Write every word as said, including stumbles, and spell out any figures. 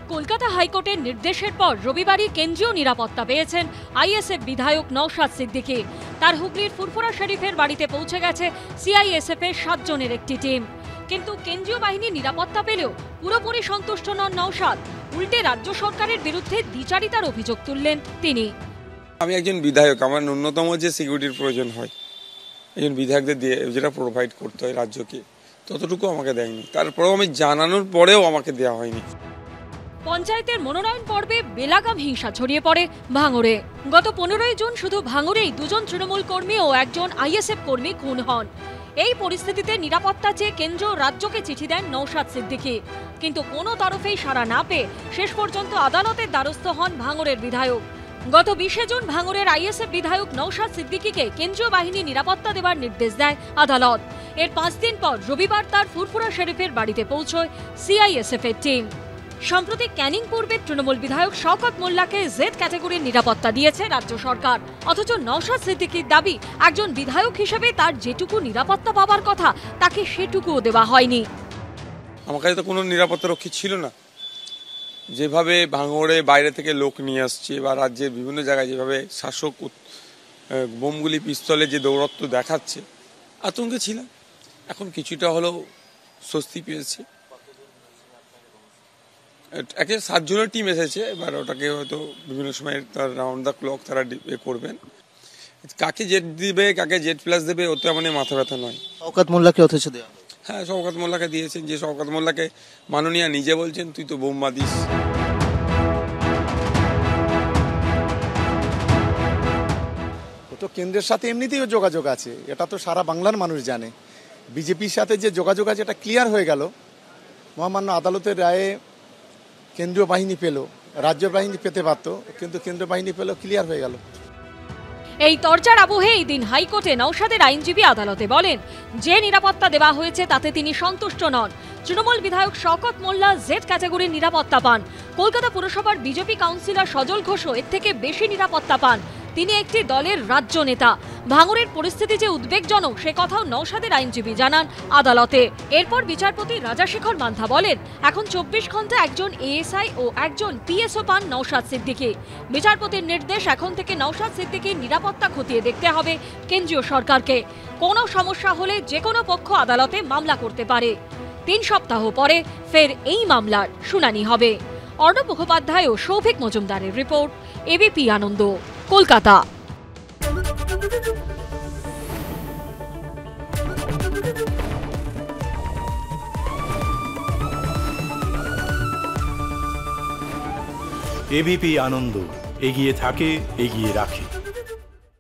কলকাতা হাইকোর্টের নির্দেশের পর রবিবারই কেন্দ্রীয় নিরাপত্তা পেয়েছেন আইএসএফ বিধায়ক নওশাদ সিদ্দিকী। তার হুগলির ফুরফুরা শরীফের বাড়িতে পৌঁছে গেছে সিআইএসএফ এর সাত জনের একটি টিম। কিন্তু কেন্দ্রীয় বাহিনীর নিরাপত্তা পেলেও পুরোপুরি সন্তুষ্ট নন নওশাদ। উল্টে রাজ্য সরকারের বিরুদ্ধে দ্বিচারিতার অভিযোগ তুললেন তিনি। আমি একজন বিধায়ক, আমার ন্যূনতম যে সিকিউরিটির প্রয়োজন হয় একজন বিধায়কদের দিয়ে যেটা প্রোভাইড করতে হয় রাজ্যকে, ততটুকু আমাকে দেয়নি। তারপরেও আমি জানানোর পরেও আমাকে দেওয়া হয়নি। পঞ্চায়েতের মনোনয়ন পর্বে বেলাগাম হিংসা ছড়িয়ে পড়ে ভাঙড়ে। গত পনেরোই জুন শুধু ভাঙড়েই দুজন তৃণমূল কর্মী ও একজন আইএসএফ কর্মী খুন হন। এই পরিস্থিতিতে নিরাপত্তা চেয়ে কেন্দ্র রাজ্যকে চিঠি দেন নওশাদ সিদ্দিকী, কিন্তু কোনো তরফেই সাড়া না পেয়ে শেষ পর্যন্ত আদালতের দ্বারস্থ হন ভাঙড়ের বিধায়ক। গত বিশে জুন ভাঙড়ের আইএসএফ বিধায়ক নওশাদ সিদ্দিকীকে কেন্দ্রীয় বাহিনী নিরাপত্তা দেওয়ার নির্দেশ দেয় আদালত। এর পাঁচ দিন পর রবিবার তার ফুরফুরা শরীফের বাড়িতে পৌঁছয় সিআইএসএফ এর টিম। সম্প্রতি ক্যানিং পূর্বের তৃণমূল বিধায়ক শওকত মোল্লাকে জেড ক্যাটাগরির নিরাপত্তা দিয়েছে রাজ্য সরকার। অথচ নওশাদ সিদ্দিকীর দাবি, একজন বিধায়ক হিসেবে তার যেটুকু নিরাপত্তা পাওয়ার কথা তাকে সেটুকুও দেওয়া হয়নি। আমার কাছে তো কোনো নিরাপত্তা রক্ষী ছিল না। যেভাবে ভাঙড়ে বাইরে থেকে লোক নিয়ে আসছে বা রাজ্যের বিভিন্ন জায়গায় যেভাবে শাসক বোমগুলি পিস্তলে যে দৌরত্ব দেখাচ্ছে, আতঙ্কে ছিলাম। এখন কিছুটা হলেও স্বস্তি পেয়েছে। একে সাতজনের টিম এসেছে, এবার ওটাকে হয়তো বিভিন্ন সময় তার রাউন্ড দ্য ক্লক তারা করবেন। কাকে জেট দিবে, কাকে জেট প্লাস দেবে, ওতে আমাদের মাথা ব্যথা নয়। শওকত মোল্লাকে অথচ দেওয়া, হ্যাঁ শওকত মোল্লাকে দিয়েছেন, যে শওকত মোল্লাকে মাননীয়া নিজে বলছেন তুই তো বোম্বা দিস। তো কেন্দ্রের সাথে এমনিতেই যোগাযোগ আছে, এটা তো সারা বাংলার মানুষ জানে। বিজেপির সাথে যে যোগাযোগ আছে এটা ক্লিয়ার হয়ে গেল। মহামান্য আদালতের রায়ে কেন্দ্রীয় বাহিনী পেল, রাজ্য বাহিনী পেতে পারত, কিন্তু কেন্দ্রীয় বাহিনী পেল, ক্লিয়ার হয়ে গেল। এই তরজার আবহে এই দিন হাইকোর্টে নওশাদের আইনজীবী আদালতে বলেন, যে নিরাপত্তা দেওয়া হয়েছে তাতে তিনি সন্তুষ্ট নন। তৃণমূল বিধায়ক শওকত মোল্লা জেড ক্যাটাগরির নিরাপত্তা পান। কলকাতা পুরসভার বিজেপি কাউন্সিলর সজল ঘোষও এর থেকে বেশি নিরাপত্তা পান। তিনি একটি দলের রাজ্য নেতা। ভাঙড়ের পরিস্থিতি যে উদ্বেগজনক সে কথাও নওশাদের আইনজীবী জানান আদালতে। এরপর বিচারপতি রাজাশেখর মান্থা বলেন, এখন চব্বিশ ঘন্টা একজন এএসআই ও একজন পিএসও পান নওশাদ সিদ্দিকী। বিচারপতির নির্দেশ, এখন থেকে নওশাদ সিদ্দিকীর নিরাপত্তা খতিয়ে দেখতে হবে কেন্দ্রীয় সরকারকে। কোনো সমস্যা হলে যে কোনো পক্ষ আদালতে মামলা করতে পারে। তিন সপ্তাহ পরে ফের এই মামলার শুনানি হবে। অর্ণব মুখোপাধ্যায় ও সৌভিক মজুমদারের report, ABP Ananda, Kolkata. ABP Ananda, এগিয়ে থাকে, এগিয়ে রাখে।